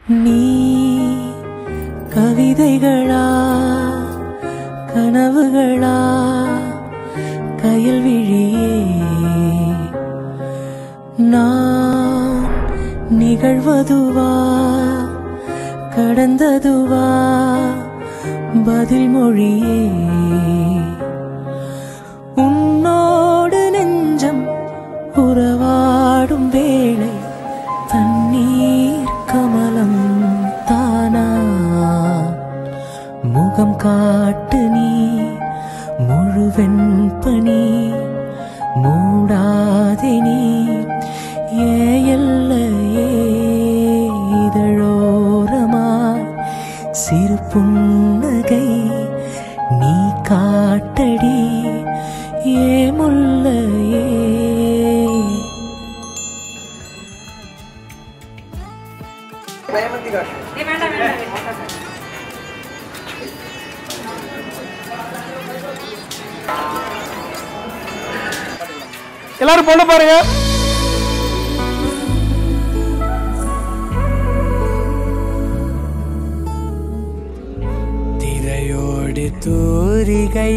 நீ கவிதைகளா கனவுகளா கயல் விழியே நான் நிகழ்வதுவா கடந்ததுவா பதில் மொழியே உன்னோடு நெஞ்சம் உறவாடும் வேளை தண்ணீர் கமலம் தானா முகம் காட்டு நீ முழுவெண் பனி மூடாதே நீ எல்லையே இதழோரமாய் சிறு புன்னகை நீ காட்டடி முல்லையே எல்லாரும் பொண்ணு பாருங்க. திரையோடு தூரிகை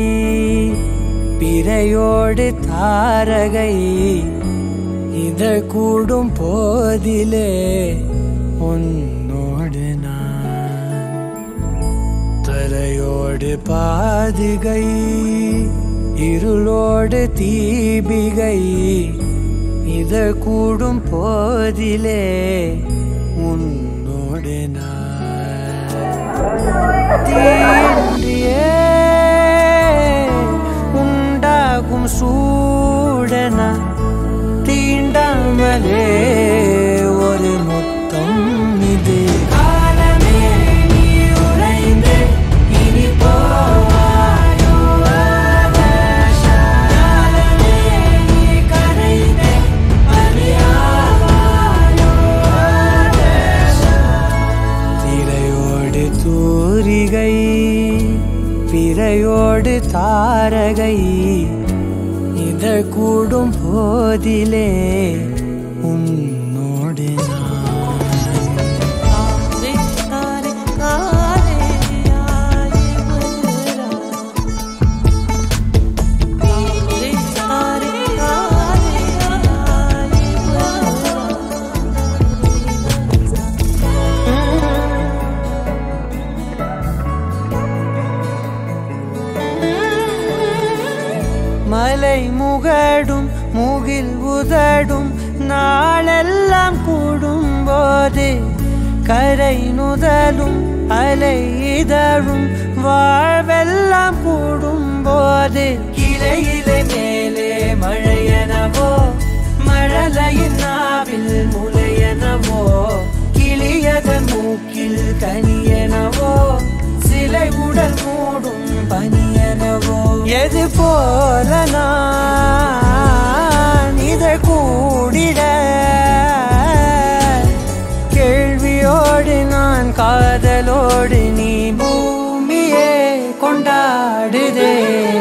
பிறையோடு தாரகை இத கூடும் போதிலே உன்னோடு நான் தரையோடு பாதிகை இருளோடு தீபிகை இத கூடும் போதிலே உன்னோடு நான் தீண்டியே உண்டாகும் சூடன தீண்டாமலே ஒரு முத்தம் இது காலமே நீ உறைந்து இனி போவாயோ ஆகாசமே நீ கரைந்து அறியாவாயோ திரையோடு தூரிகை பிறையோடு தாரகை இத கூடும் போதிலே உன்னோடு மலை முகடும் முகில் உதடும் நாளெல்லாம் கூடும் போது கரை நுதலும் அலை இதழும் வாழ்வெல்லாம் கூடும் போது கிளையிலே மேலே மழையனவோ மழலையின் நாவில் முளையனவோ கிளியதன் மூக்கில் கனியனவோ சிலை உடல் மூடும் பனியனவோ எது போல நான் இதை கூடிட கேள்வியோடு நான் காதலோடு நீ பூமியே கொண்டாடுதே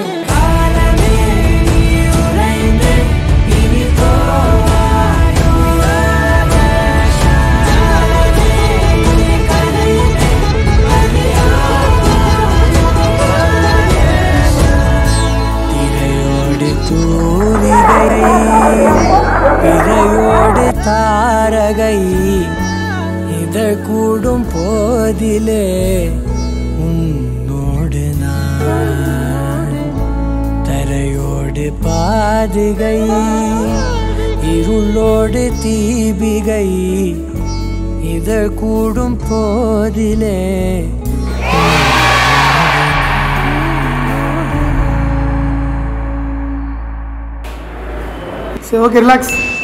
பிறையோடு தாரகை இத கூடும் போதிலே உன்னோடு நான் தரையோடு பாதிகை இருளோடு தீபிகை இத கூடும் போதிலே சரி, ஓகே, ரிலாக்ஸ்.